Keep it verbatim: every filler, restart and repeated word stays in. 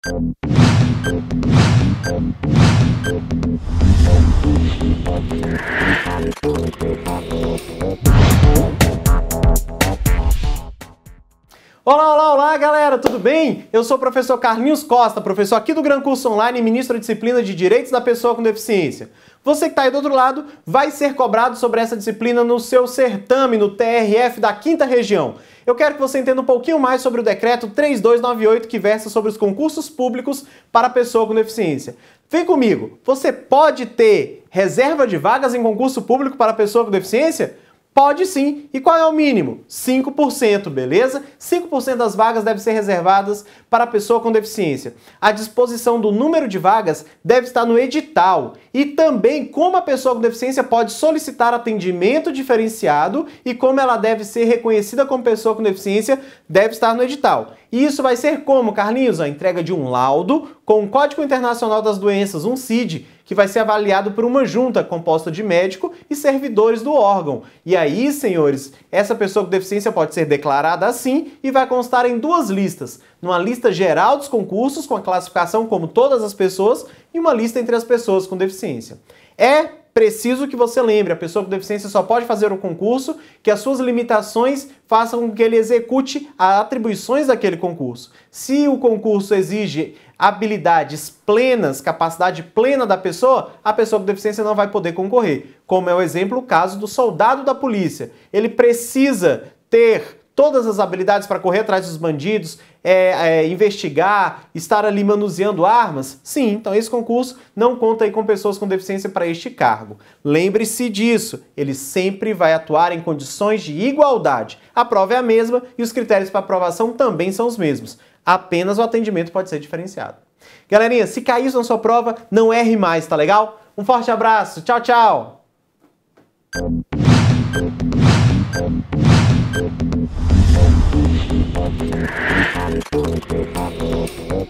Olá, olá, olá, galera, tudo bem? Eu sou o professor Carlinhos Costa, professor aqui do Gran Curso Online e ministro da disciplina de Direitos da Pessoa com Deficiência. Você que está aí do outro lado vai ser cobrado sobre essa disciplina no seu certame, no T R F da quinta Região. Eu quero que você entenda um pouquinho mais sobre o decreto três dois nove oito, que versa sobre os concursos públicos para pessoa com deficiência. Vem comigo, você pode ter reserva de vagas em concurso público para pessoa com deficiência? Pode sim. E qual é o mínimo? cinco por cento, beleza? cinco por cento das vagas devem ser reservadas para a pessoa com deficiência. A disposição do número de vagas deve estar no edital. E também como a pessoa com deficiência pode solicitar atendimento diferenciado e como ela deve ser reconhecida como pessoa com deficiência deve estar no edital. E isso vai ser como, Carlinhos? A entrega de um laudo com o Código Internacional das Doenças, um C I D, que vai ser avaliado por uma junta composta de médico e servidores do órgão. E aí, senhores, essa pessoa com deficiência pode ser declarada assim e vai constar em duas listas. Numa lista geral dos concursos, com a classificação como todas as pessoas, e uma lista entre as pessoas com deficiência. É preciso que você lembre, a pessoa com deficiência só pode fazer o concurso que as suas limitações façam com que ele execute as atribuições daquele concurso. Se o concurso exige habilidades plenas, capacidade plena da pessoa, a pessoa com deficiência não vai poder concorrer. Como é o exemplo, o caso do soldado da polícia. Ele precisa ter todas as habilidades para correr atrás dos bandidos, é, é, investigar, estar ali manuseando armas? Sim, então esse concurso não conta aí com pessoas com deficiência para este cargo. Lembre-se disso, ele sempre vai atuar em condições de igualdade. A prova é a mesma e os critérios para aprovação também são os mesmos. Apenas o atendimento pode ser diferenciado. Galerinha, se cair isso na sua prova, não erre mais, tá legal? Um forte abraço, tchau, tchau! Thank you.